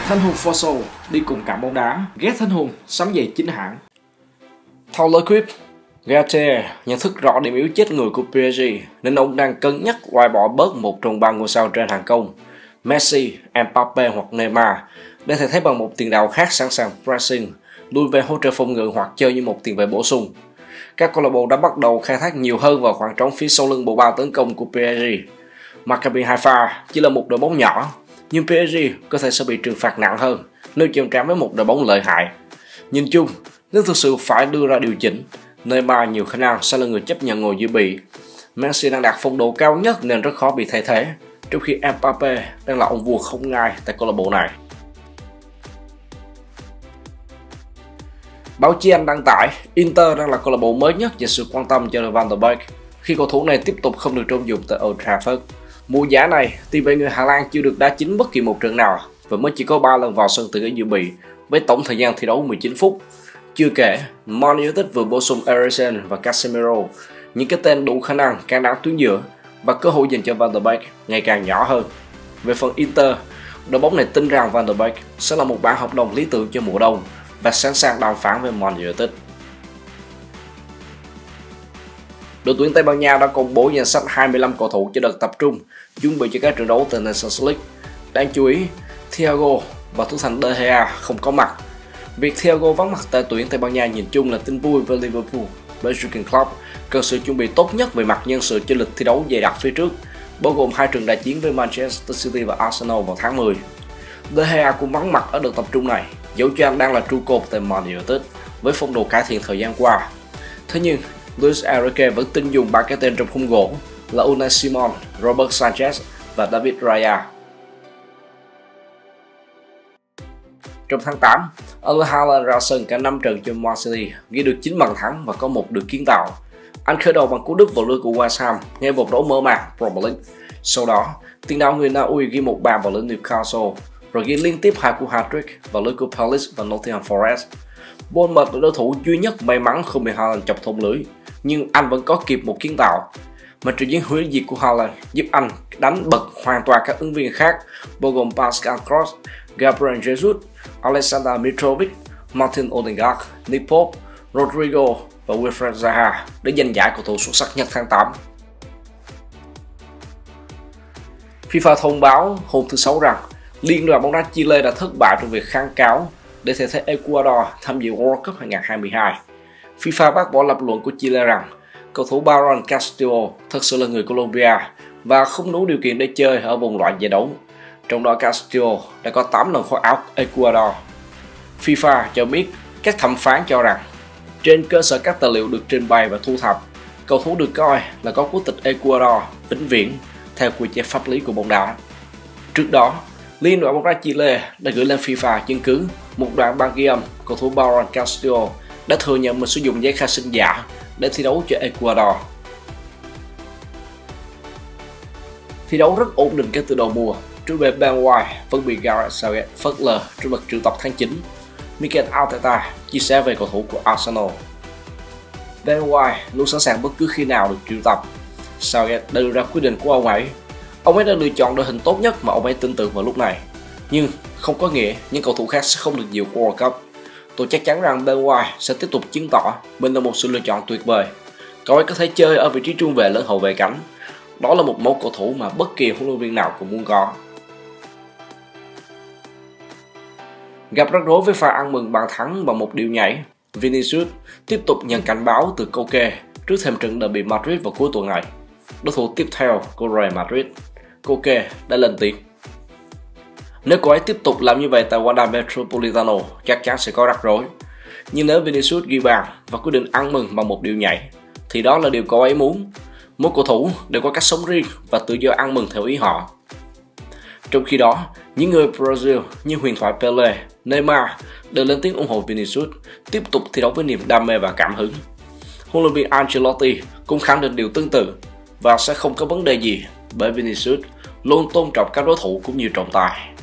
Thanh hùng Fosso đi cùng cả bóng đá, ghét Thanh hùng sắm giày chính hãng. Taylor Swift, Gate nhận thức rõ điểm yếu chết người của PSG nên ông đang cân nhắc loại bỏ bớt một trong ba ngôi sao trên hàng công, Messi, Mbappe hoặc Neymar, để thay thế bằng một tiền đạo khác sẵn sàng pressing, lui về hỗ trợ phòng ngự hoặc chơi như một tiền vệ bổ sung. Các câu lạc bộ đã bắt đầu khai thác nhiều hơn vào khoảng trống phía sau lưng bộ ba tấn công của PSG. Maccabi Haifa chỉ là một đội bóng nhỏ, nhưng PSG có thể sẽ bị trừng phạt nặng hơn nếu chạm trán với một đội bóng lợi hại. Nhìn chung, nếu thực sự phải đưa ra điều chỉnh, Neymar nhiều khả năng sẽ là người chấp nhận ngồi dự bị. Messi đang đạt phong độ cao nhất nên rất khó bị thay thế, trong khi Mbappe đang là ông vua không ngai tại câu lạc bộ này. Báo chí Anh đăng tải Inter đang là câu lạc bộ mới nhất dành sự quan tâm cho Van de Beek khi cầu thủ này tiếp tục không được trọng dụng tại Old Trafford. Mùa giải này, tiền vệ người Hà Lan chưa được đá chính bất kỳ một trận nào và mới chỉ có 3 lần vào sân từ ghế dự bị với tổng thời gian thi đấu 19 phút. Chưa kể, Man United vừa bổ sung Eriksen và Casemiro, những cái tên đủ khả năng can đảm tuyến giữa, và cơ hội dành cho Van de Beek ngày càng nhỏ hơn. Về phần Inter, đội bóng này tin rằng Van de Beek sẽ là một bản hợp đồng lý tưởng cho mùa đông và sẵn sàng đàm phán với Man United. Đội tuyển Tây Ban Nha đã công bố danh sách 25 cầu thủ cho đợt tập trung chuẩn bị cho các trận đấu tại Nations League. Đáng chú ý, Thiago và thủ thành De Gea không có mặt. Việc Thiago vắng mặt tại tuyển Tây Ban Nha nhìn chung là tin vui với Liverpool, bởi Jurgen Klopp cần sự chuẩn bị tốt nhất về mặt nhân sự cho lịch thi đấu dày đặc phía trước, bao gồm 2 trận đại chiến với Manchester City và Arsenal vào tháng 10. De Gea cũng vắng mặt ở đợt tập trung này, dẫu cho anh đang là trụ cột tại Man United với phong độ cải thiện thời gian qua. Thế nhưng, Luis Enrique vẫn tin dùng 3 cái tên trong khung gỗ là Unai Simon, Robert Sanchez và David Raya. Trong tháng 8, Erling Haaland ra sân cả 5 trận cho Man City, ghi được 9 bàn thắng và có một được kiến tạo. Anh khởi đầu bằng cú đúp vào lưới của West Ham ngay vòng đấu mở màn Premier League. Sau đó, tiền đạo người Na Uy ghi một bàn vào lưới Newcastle, rồi ghi liên tiếp 2 cú hat-trick vào lưới của Palace và Nottingham Forest. Bournemouth là đối thủ duy nhất may mắn không bị Haaland chọc thủng lưới, nhưng anh vẫn có kịp một kiến tạo. Mà trận chiến hủy diệt của Haaland giúp anh đánh bật hoàn toàn các ứng viên khác, bao gồm Pascal Gross, Gabriel Jesus, Alexander Mitrovic, Martin Odegaard, Nick Pope, Rodrigo và Wilfried Zaha để giành giải cầu thủ xuất sắc nhất tháng 8. FIFA thông báo hôm thứ Sáu rằng Liên đoàn bóng đá Chile đã thất bại trong việc kháng cáo để thay thế Ecuador tham dự World Cup 2022. FIFA bác bỏ lập luận của Chile rằng cầu thủ Byron Castillo thực sự là người Colombia và không đủ điều kiện để chơi ở vòng loại giải đấu. Trong đó Castillo đã có 8 lần khoác áo Ecuador. FIFA cho biết các thẩm phán cho rằng trên cơ sở các tài liệu được trình bày và thu thập, cầu thủ được coi là có quốc tịch Ecuador vĩnh viễn theo quy chế pháp lý của bóng đá. Trước đó, Liên đoàn bóng đá Chile đã gửi lên FIFA chứng cứ một đoạn băng ghi âm cầu thủ Byron Castillo đã thừa nhận mình sử dụng giấy khai sinh giả để thi đấu cho Ecuador. Thi đấu rất ổn định kể từ đầu mùa. Trung vệ Ben White vẫn bị Gareth Southgate phớt lờ trong đợt triệu tập tháng 9. Mikel Arteta chia sẻ về cầu thủ của Arsenal. Ben White luôn sẵn sàng bất cứ khi nào được triệu tập. Southgate đã đưa ra quyết định của ông ấy. Ông ấy đã lựa chọn đội hình tốt nhất mà ông ấy tin tưởng vào lúc này. Nhưng không có nghĩa những cầu thủ khác sẽ không được dự World Cup. Tôi chắc chắn rằng Ben White sẽ tiếp tục chứng tỏ mình là một sự lựa chọn tuyệt vời. Cậu ấy có thể chơi ở vị trí trung vệ lẫn hậu vệ cánh. Đó là một mẫu cầu thủ mà bất kỳ huấn luyện viên nào cũng muốn có. Gặp rắc rối với pha ăn mừng bàn thắng bằng một điều nhảy, Vinicius tiếp tục nhận cảnh báo từ Koke trước thềm trận derby Madrid vào cuối tuần này. Đối thủ tiếp theo của Real Madrid, Koke đã lên tiếng: nếu cậu ấy tiếp tục làm như vậy tại Wanda Metropolitano, chắc chắn sẽ có rắc rối. Nhưng nếu Vinicius ghi bàn và quyết định ăn mừng bằng một điều nhảy, thì đó là điều cậu ấy muốn. Mỗi cầu thủ đều có cách sống riêng và tự do ăn mừng theo ý họ. Trong khi đó, những người Brazil như huyền thoại Pele, Neymar đều lên tiếng ủng hộ Vinicius tiếp tục thi đấu với niềm đam mê và cảm hứng. Huấn luyện viên Ancelotti cũng khẳng định điều tương tự và sẽ không có vấn đề gì bởi Vinicius luôn tôn trọng các đối thủ cũng như trọng tài.